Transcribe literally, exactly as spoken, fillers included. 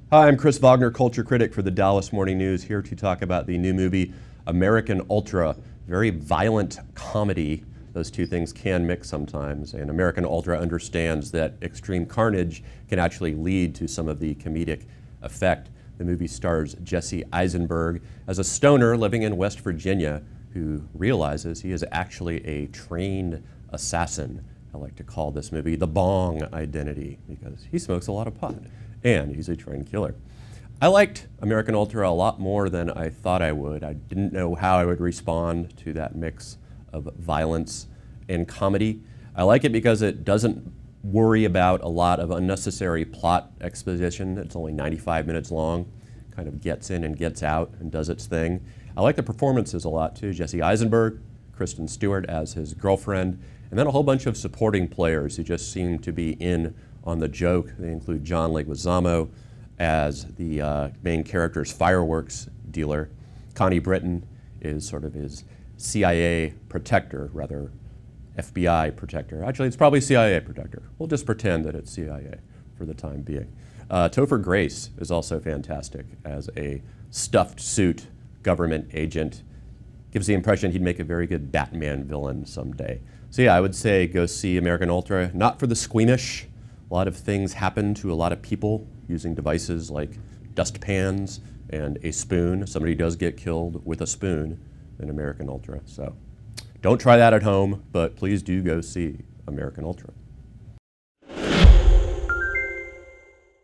Hi, I'm Chris Vognar, culture critic for the Dallas Morning News, here to talk about the new movie American Ultra. Very violent comedy. Those two things can mix sometimes, and American Ultra understands that extreme carnage can actually lead to some of the comedic effect. The movie stars Jesse Eisenberg as a stoner living in West Virginia who realizes he is actually a trained assassin. I like to call this movie the Bong Identity because he smokes a lot of pot and he's a trained killer. I liked American Ultra a lot more than I thought I would. I didn't know how I would respond to that mix of violence and comedy. I like it because it doesn't worry about a lot of unnecessary plot exposition. It's only ninety-five minutes long, kind of gets in and gets out and does its thing. I like the performances a lot too. Jesse Eisenberg, Kristen Stewart as his girlfriend, and then a whole bunch of supporting players who just seem to be in on the joke. They include John Leguizamo as the uh, main character's fireworks dealer. Connie Britton is sort of his C I A protector, rather F B I protector. Actually, it's probably C I A protector. We'll just pretend that it's C I A for the time being. Uh, Topher Grace is also fantastic as a stuffed suit government agent. Gives the impression he'd make a very good Batman villain someday. So yeah, I would say go see American Ultra. Not for the squeamish. A lot of things happen to a lot of people using devices like dustpans and a spoon. Somebody does get killed with a spoon in American Ultra. So don't try that at home, but please do go see American Ultra.